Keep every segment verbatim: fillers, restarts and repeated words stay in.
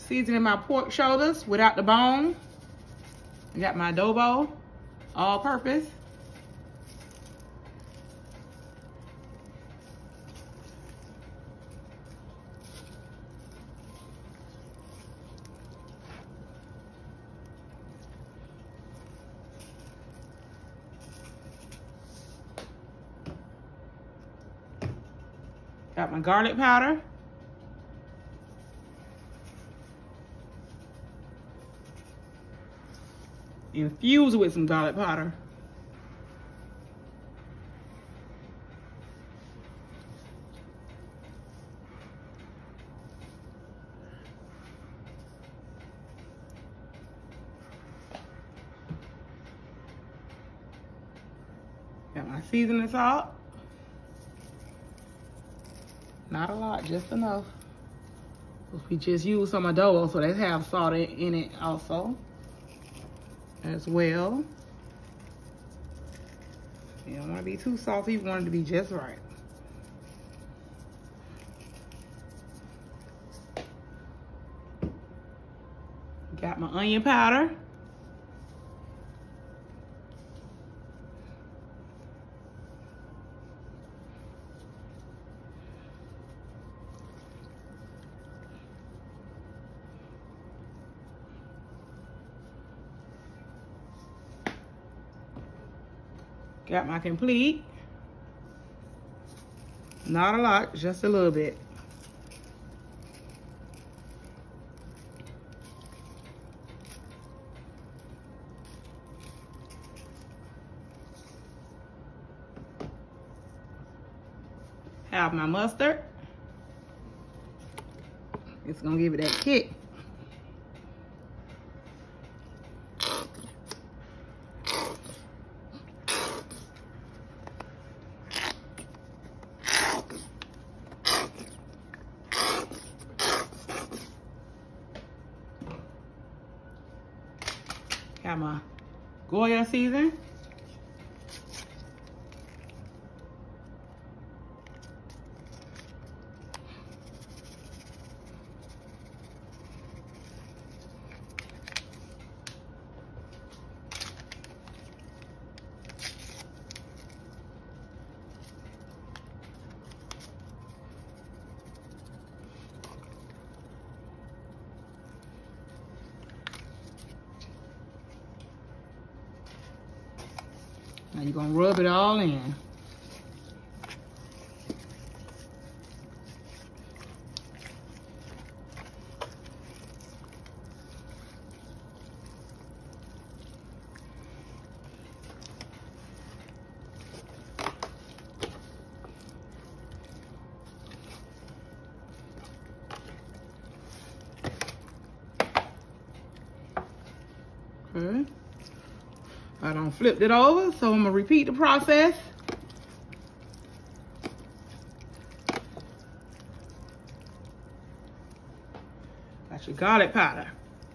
seasoning my pork shoulders without the bone. I got my adobo, all purpose. Got my garlic powder. Infused with some garlic powder. Got my seasoning salt. Not a lot, just enough. We just used some adobo, so they have salt in it also, as well. You don't want to be too salty, you want it to be just right. Got my onion powder. Got my complete. Not a lot, just a little bit. Have my mustard. It's gonna give it that kick. Got my Goya season. Now you're gonna rub it all in. Okay. I done flipped it over, so I'm gonna repeat the process. Got your garlic powder.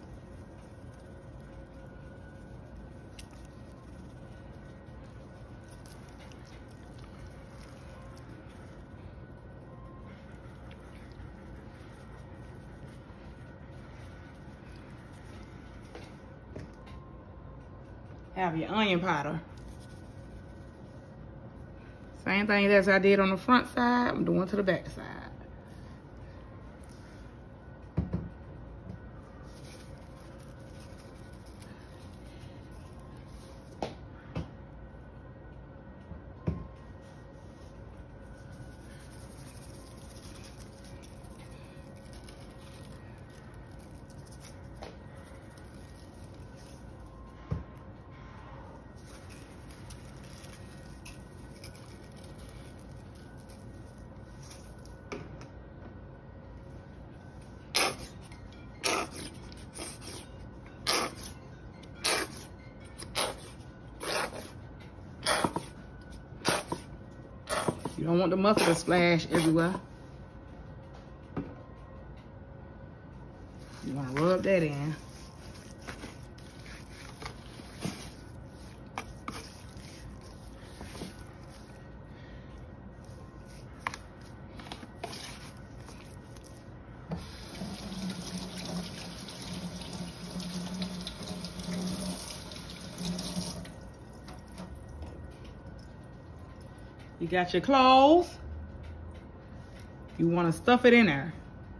Have your onion powder. Same thing as I did on the front side, I'm doing to the back side. You don't want the mustard to splash everywhere. You want to rub that in. You got your clothes. You want to stuff it in there.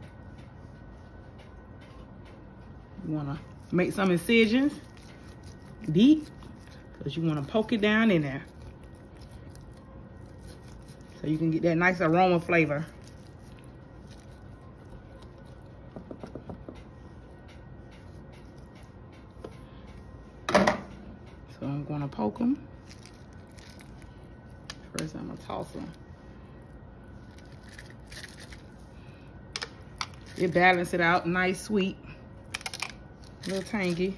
You want to make some incisions deep because you want to poke it down in there so you can get that nice aroma flavor. So I'm going to poke them. First I'm going to toss them. It balances it out, nice, sweet, a little tangy.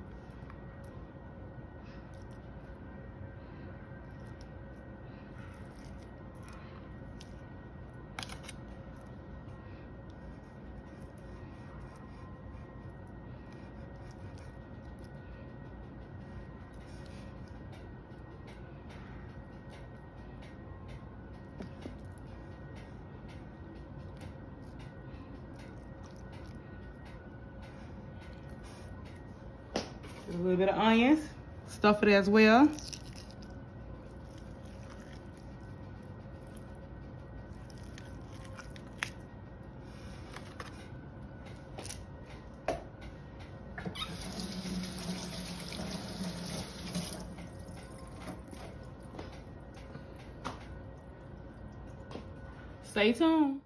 A little bit of onions, stuff it as well. Stay tuned.